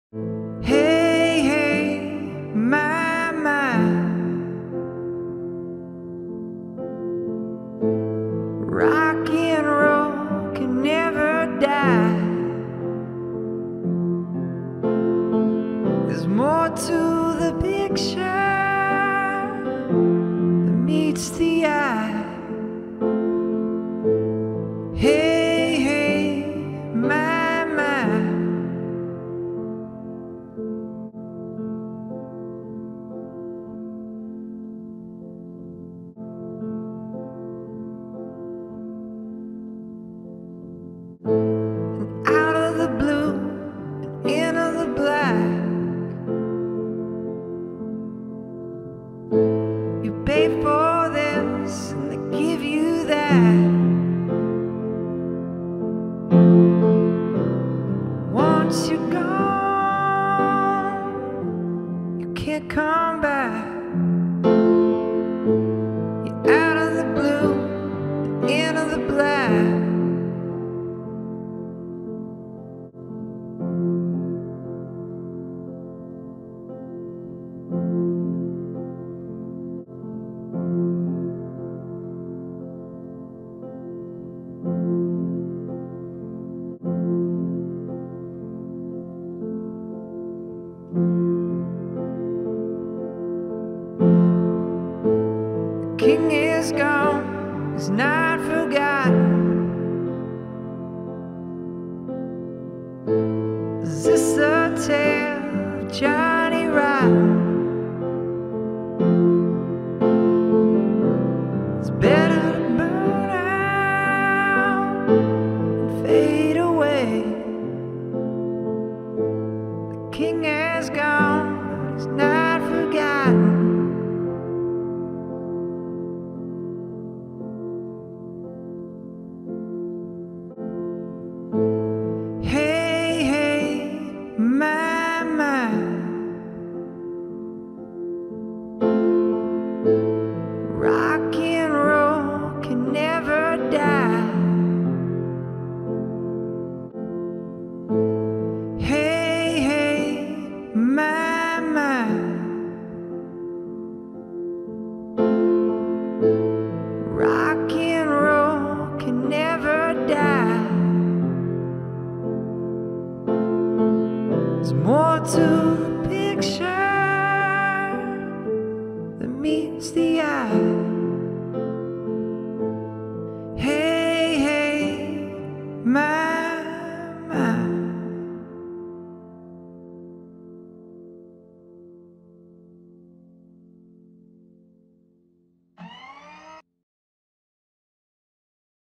Hey, hey, my, rock and roll can never die. There's more to the picture than meets the eye. Hey, hey, my. And out of the blue and into the black, you pay for this and they give you that. Once you're gone, you can't come back. You're out of the blue and into the black. The king is gone, he's not forgotten. Is this a tale of Johnny Rotten? It's better to burn out and fade away. The king has gone, but he's not forgotten. Hey, hey, my, rock and roll can never die. Hey, hey, my, rock and roll can never die. There's more to the picture